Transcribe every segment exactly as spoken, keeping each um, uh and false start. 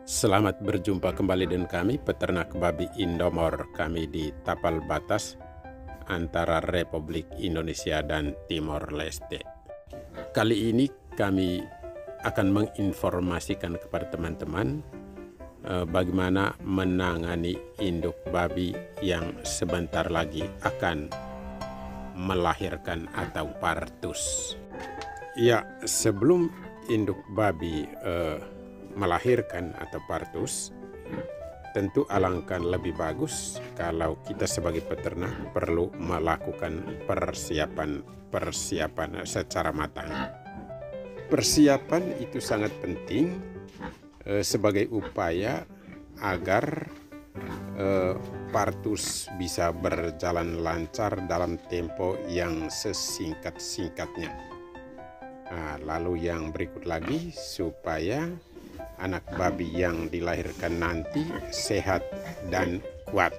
Selamat berjumpa kembali dengan kami, peternak babi Indomor. Kami di tapal batas antara Republik Indonesia dan Timor Leste. Kali ini kami akan menginformasikan kepada teman-teman eh, bagaimana menangani induk babi yang sebentar lagi akan melahirkan atau partus. Ya, sebelum induk babi eh, melahirkan atau partus, tentu alangkah lebih bagus kalau kita sebagai peternak perlu melakukan persiapan-persiapan secara matang. Persiapan itu sangat penting eh, sebagai upaya agar eh, partus bisa berjalan lancar dalam tempo yang sesingkat-singkatnya. Nah, lalu yang berikut lagi, supaya anak babi yang dilahirkan nanti sehat dan kuat.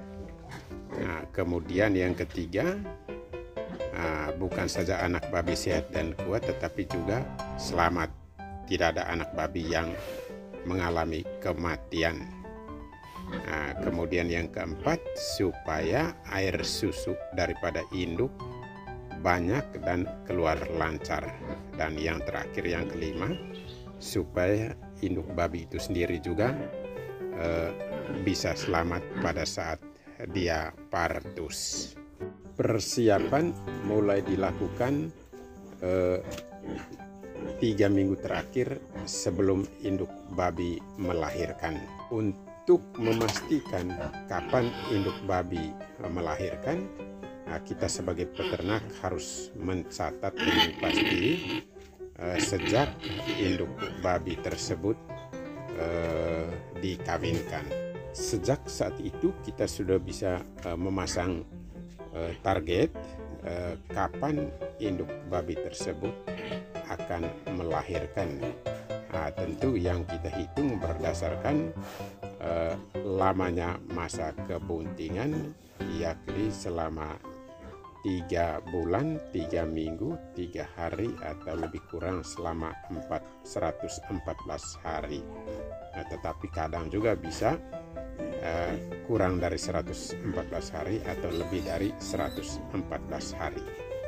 Nah, kemudian yang ketiga, nah, bukan saja anak babi sehat dan kuat, tetapi juga selamat. Tidak ada anak babi yang mengalami kematian. Nah, kemudian yang keempat, supaya air susu daripada induk banyak dan keluar lancar. Dan yang terakhir, yang kelima, supaya induk babi itu sendiri juga eh, bisa selamat pada saat dia partus. Persiapan mulai dilakukan eh, tiga minggu terakhir sebelum induk babi melahirkan. Untuk memastikan kapan induk babi melahirkan, nah, kita sebagai peternak harus mencatat dengan pasti Uh, sejak induk babi tersebut uh, dikawinkan. Sejak saat itu kita sudah bisa uh, memasang uh, target uh, kapan induk babi tersebut akan melahirkan. Nah, tentu yang kita hitung berdasarkan uh, lamanya masa kebuntingan, yakni selama tiga bulan, tiga minggu, tiga hari, atau lebih kurang selama seratus empat belas hari. Nah, tetapi kadang juga bisa uh, kurang dari seratus empat belas hari atau lebih dari seratus empat belas hari.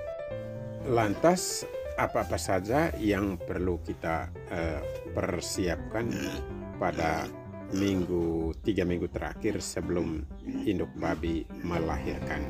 Lantas, apa-apa saja yang perlu kita uh, persiapkan pada minggu tiga minggu terakhir sebelum induk babi melahirkan?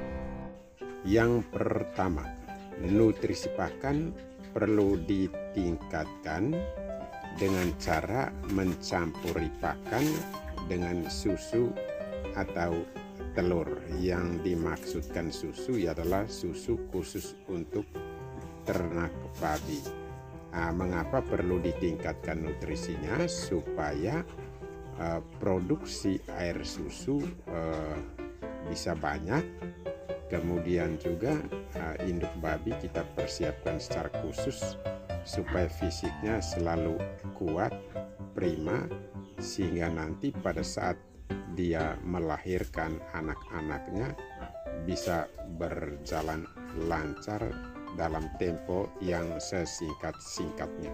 Yang pertama, nutrisi pakan perlu ditingkatkan dengan cara mencampuri pakan dengan susu atau telur. Yang dimaksudkan susu adalah susu khusus untuk ternak babi. Nah, mengapa perlu ditingkatkan nutrisinya? Supaya uh, produksi air susu uh, bisa banyak. Kemudian juga uh, induk babi kita persiapkan secara khusus supaya fisiknya selalu kuat, prima, sehingga nanti pada saat dia melahirkan anak-anaknya bisa berjalan lancar dalam tempo yang sesingkat-singkatnya.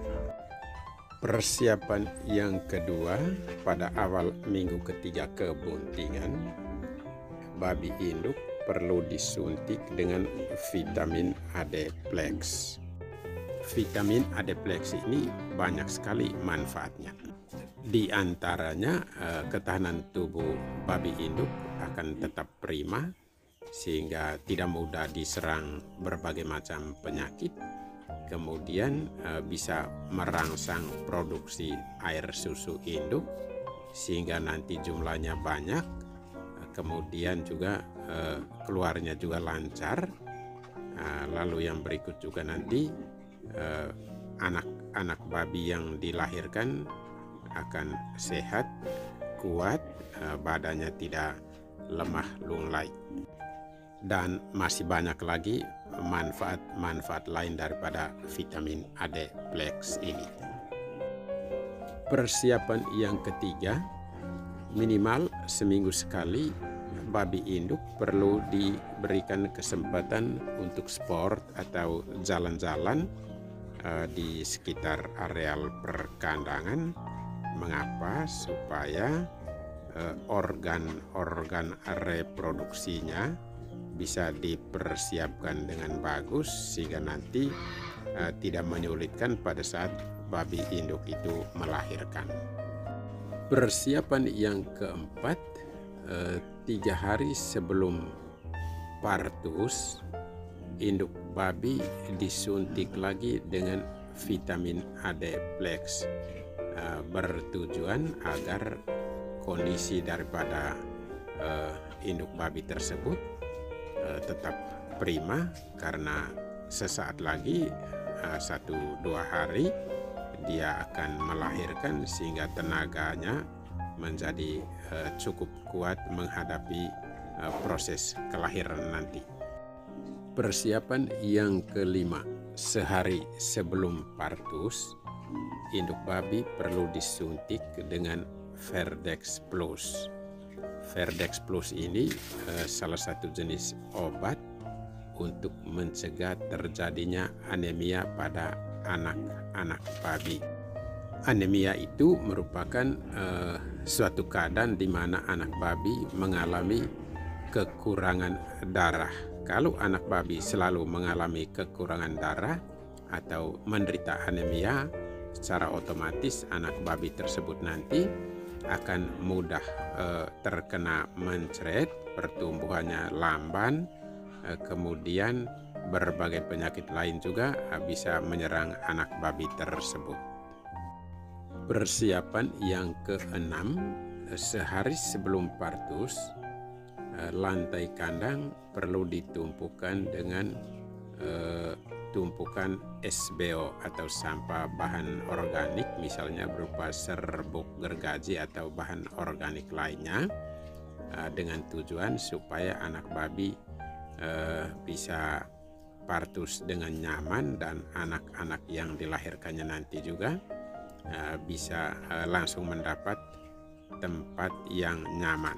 Persiapan yang kedua, pada awal minggu ketiga kebuntingan, babi induk perlu disuntik dengan vitamin Adeplex. Vitamin Adeplex ini banyak sekali manfaatnya. Di antaranya eh, ketahanan tubuh babi induk akan tetap prima sehingga tidak mudah diserang berbagai macam penyakit. Kemudian eh, bisa merangsang produksi air susu induk sehingga nanti jumlahnya banyak. Kemudian juga eh, keluarnya juga lancar. Nah, lalu yang berikut juga nanti eh, anak-anak babi yang dilahirkan akan sehat, kuat, eh, badannya tidak lemah lunglai. Dan masih banyak lagi manfaat-manfaat lain daripada vitamin Adeplex ini. Persiapan yang ketiga, minimal seminggu sekali babi induk perlu diberikan kesempatan untuk sport atau jalan-jalan uh, di sekitar areal perkandangan Mengapa? Supaya organ-organ reproduksinya bisa dipersiapkan dengan bagus sehingga nanti uh, tidak menyulitkan pada saat babi induk itu melahirkan. Persiapan yang keempat, uh, tiga hari sebelum partus, induk babi disuntik lagi dengan vitamin A D Plex, uh, bertujuan agar kondisi daripada uh, induk babi tersebut uh, tetap prima, karena sesaat lagi uh, satu dua hari dia akan melahirkan sehingga tenaganya menjadi uh, cukup kuat menghadapi uh, proses kelahiran nanti. Persiapan yang kelima, sehari sebelum partus, induk babi perlu disuntik dengan Verdex Plus. Verdex Plus ini uh, salah satu jenis obat untuk mencegah terjadinya anemia pada anak-anak babi. Anemia itu merupakan uh, suatu keadaan di mana anak babi mengalami kekurangan darah. Kalau anak babi selalu mengalami kekurangan darah atau menderita anemia, secara otomatis anak babi tersebut nanti akan mudah eh, terkena mencret, pertumbuhannya lamban, eh, kemudian berbagai penyakit lain juga eh, bisa menyerang anak babi tersebut. Persiapan yang keenam, eh, sehari sebelum partus, eh, lantai kandang perlu ditumpukan dengan eh, tumpukan S B O atau sampah bahan organik, misalnya berupa serbuk gergaji atau bahan organik lainnya, dengan tujuan supaya anak babi bisa partus dengan nyaman dan anak-anak yang dilahirkannya nanti juga bisa langsung mendapat tempat yang nyaman.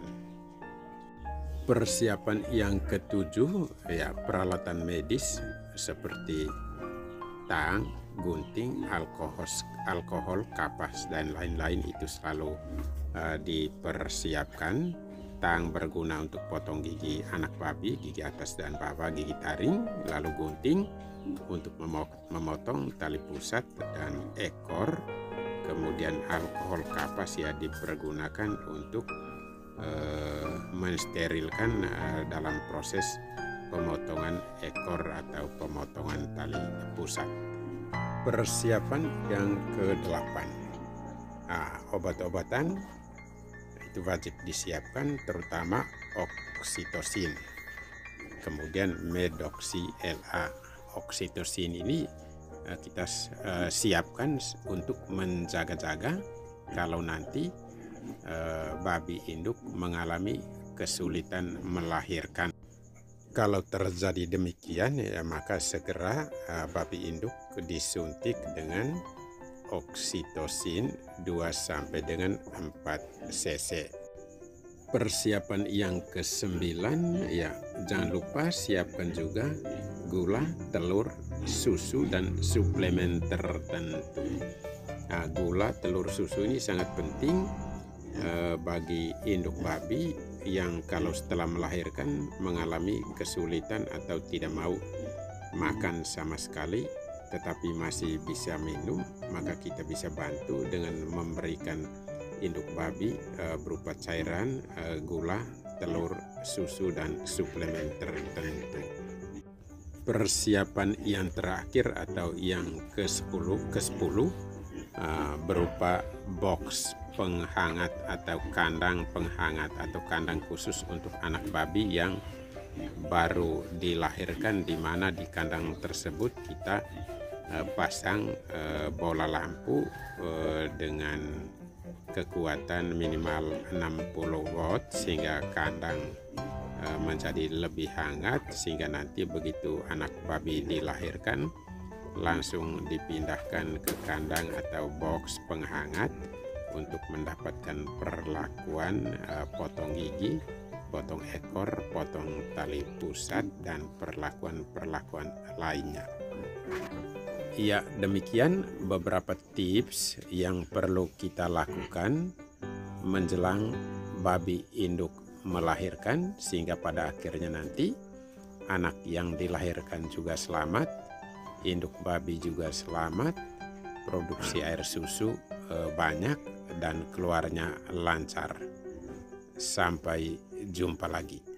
Persiapan yang ketujuh, ya, peralatan medis seperti tang, gunting, alkohol, alkohol, kapas, dan lain-lain itu selalu uh, dipersiapkan. Tang berguna untuk potong gigi anak babi, gigi atas dan bawah, gigi taring, lalu gunting untuk memotong tali pusat dan ekor. Kemudian alkohol kapas ya dipergunakan untuk uh, mensterilkan uh, dalam proses pemotongan ekor atau pemotongan tali pusat. Persiapan yang kedelapan, nah, obat-obatan itu wajib disiapkan, terutama oksitosin, kemudian medoksi L A. Oksitosin ini kita uh, siapkan untuk menjaga-jaga kalau nanti uh, babi induk mengalami kesulitan melahirkan. Kalau terjadi demikian, ya maka segera uh, babi induk disuntik dengan oksitosin dua sampai dengan empat cc. Persiapan yang kesembilan, ya jangan lupa siapkan juga gula, telur, susu, dan suplemen tertentu. Nah, gula, telur, susu ini sangat penting uh, bagi induk babi yang kalau setelah melahirkan mengalami kesulitan atau tidak mau makan sama sekali tetapi masih bisa minum, maka kita bisa bantu dengan memberikan induk babi e, berupa cairan, e, gula, telur, susu, dan suplemen tertentu. Persiapan yang terakhir atau yang ke sepuluh ke sepuluh e, berupa box penghangat atau kandang penghangat atau kandang khusus untuk anak babi yang baru dilahirkan, di mana di kandang tersebut kita uh, pasang uh, bola lampu uh, dengan kekuatan minimal enam puluh watt sehingga kandang uh, menjadi lebih hangat, sehingga nanti begitu anak babi dilahirkan langsung dipindahkan ke kandang atau box penghangat untuk mendapatkan perlakuan uh, potong gigi, potong ekor, potong tali pusat, dan perlakuan-perlakuan lainnya. Ya, demikian beberapa tips yang perlu kita lakukan menjelang babi induk melahirkan, sehingga pada akhirnya nanti anak yang dilahirkan juga selamat, induk babi juga selamat, produksi air susu eh, banyak, dan keluarnya lancar. Sampai jumpa lagi.